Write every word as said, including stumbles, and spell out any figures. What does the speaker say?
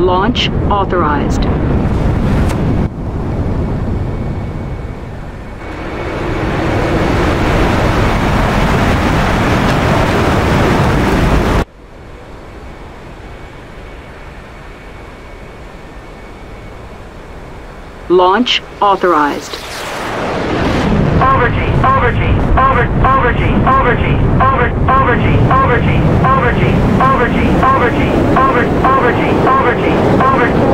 Launch authorized. Launch authorized. Over G, over G, over, over G, over G, over, over G, over G, over G, over G, over G, over, over G, over G, over.